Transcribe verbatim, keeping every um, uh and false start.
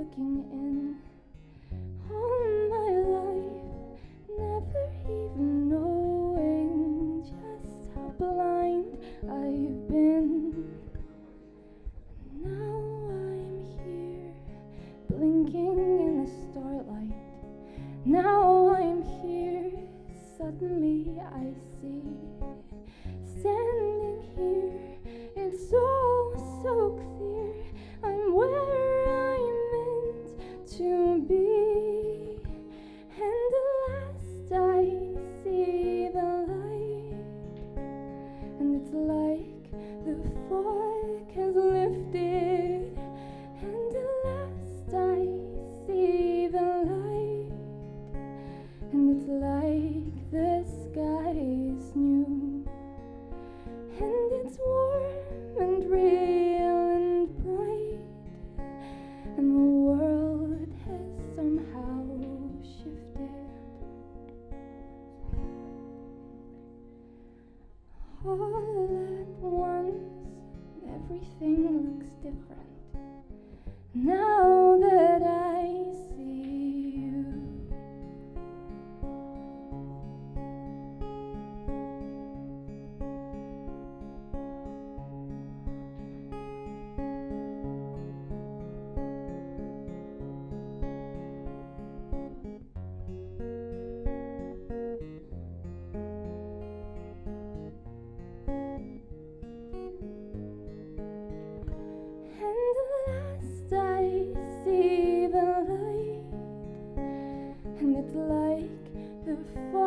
looking in all my life, never even knowing just how blind I've been. Now I'm here, blinking in the starlight. Now I'm here, suddenly I see. Standing here, it's all so clear. I'm where I'm meant to be. And at last I see the light, and it's like the fog has lifted. And at last I see the light, and it's like the sky is new, and it's warm and real and bright, and the world has somehow shifted. All at once, everything looks different now that I see you. And at last I see the light, and it's like the fog